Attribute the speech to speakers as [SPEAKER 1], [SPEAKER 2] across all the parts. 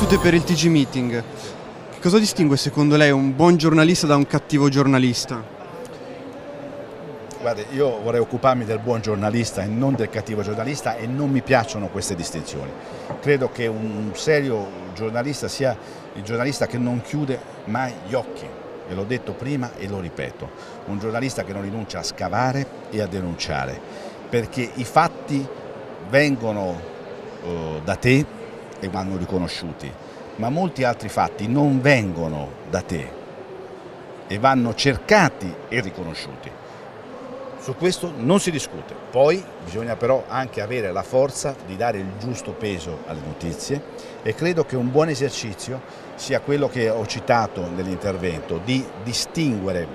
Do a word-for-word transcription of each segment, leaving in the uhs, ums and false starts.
[SPEAKER 1] battute per il T G Meeting. Che cosa distingue secondo lei un buon giornalista da un cattivo giornalista?
[SPEAKER 2] Guardi, io vorrei occuparmi del buon giornalista e non del cattivo giornalista e non mi piacciono queste distinzioni. Credo che un serio giornalista sia il giornalista che non chiude mai gli occhi, e l'ho detto prima e lo ripeto, un giornalista che non rinuncia a scavare e a denunciare, perché i fatti vengono uh, da te e vanno riconosciuti, ma molti altri fatti non vengono da te e vanno cercati e riconosciuti. Su questo non si discute, poi bisogna però anche avere la forza di dare il giusto peso alle notizie e credo che un buon esercizio sia quello che ho citato nell'intervento, di distinguere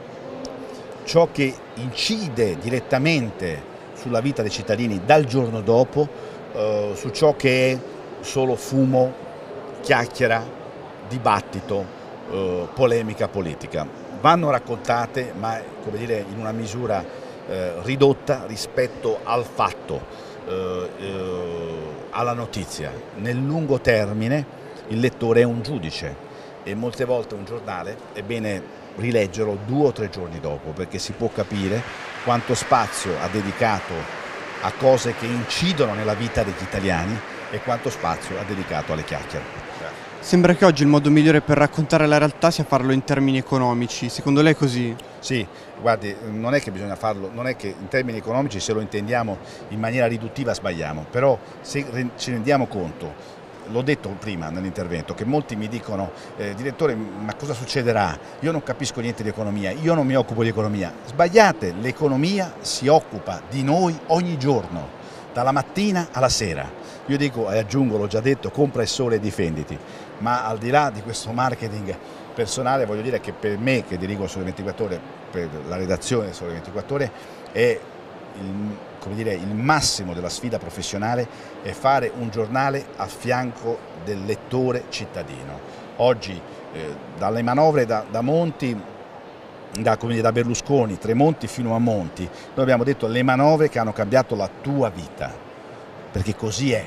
[SPEAKER 2] ciò che incide direttamente sulla vita dei cittadini dal giorno dopo, eh, su ciò che è solo fumo, chiacchiera, dibattito, eh, polemica politica. Vanno raccontate, ma come dire, in una misura Eh, ridotta rispetto al fatto, eh, eh, alla notizia. Nel lungo termine il lettore è un giudice e molte volte un giornale è bene rileggerlo due o tre giorni dopo, perché si può capire quanto spazio ha dedicato a cose che incidono nella vita degli italiani e quanto spazio ha dedicato alle chiacchiere.
[SPEAKER 1] Sembra che oggi il modo migliore per raccontare la realtà sia farlo in termini economici, secondo lei è così?
[SPEAKER 2] Sì, guardi, non è che bisogna farlo, non è che in termini economici se lo intendiamo in maniera riduttiva sbagliamo, però se ci rendiamo conto, l'ho detto prima nell'intervento, che molti mi dicono eh, direttore ma cosa succederà? Io non capisco niente di economia, io non mi occupo di economia. Sbagliate, l'economia si occupa di noi ogni giorno, dalla mattina alla sera. Io dico e aggiungo, l'ho già detto, compra il sole e difenditi, ma al di là di questo marketing personale voglio dire che per me che dirigo il Sole ventiquattro Ore, per la redazione del Sole ventiquattro Ore, è il, come dire, il massimo della sfida professionale è fare un giornale a fianco del lettore cittadino. Oggi eh, dalle manovre da, da Monti, da, come dire, da Berlusconi, Tremonti fino a Monti, noi abbiamo detto le manovre che hanno cambiato la tua vita, perché così è.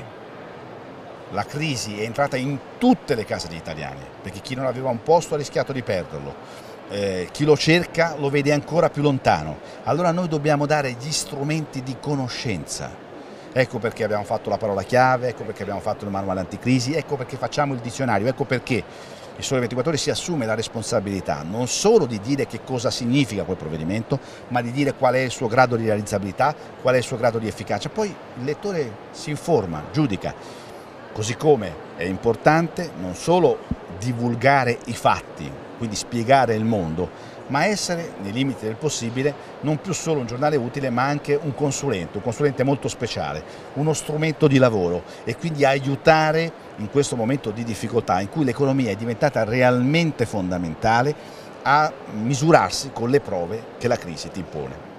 [SPEAKER 2] La crisi è entrata in tutte le case degli italiani, perché chi non aveva un posto ha rischiato di perderlo, eh, chi lo cerca lo vede ancora più lontano. Allora noi dobbiamo dare gli strumenti di conoscenza. Ecco perché abbiamo fatto la parola chiave, ecco perché abbiamo fatto il manuale anticrisi, ecco perché facciamo il dizionario, ecco perché il Sole ventiquattro Ore si assume la responsabilità non solo di dire che cosa significa quel provvedimento, ma di dire qual è il suo grado di realizzabilità, qual è il suo grado di efficacia. Poi il lettore si informa, giudica. Così come è importante non solo divulgare i fatti, quindi spiegare il mondo, ma essere, nei limiti del possibile, non più solo un giornale utile, ma anche un consulente, un consulente molto speciale, uno strumento di lavoro e quindi aiutare in questo momento di difficoltà in cui l'economia è diventata realmente fondamentale a misurarsi con le prove che la crisi ti impone.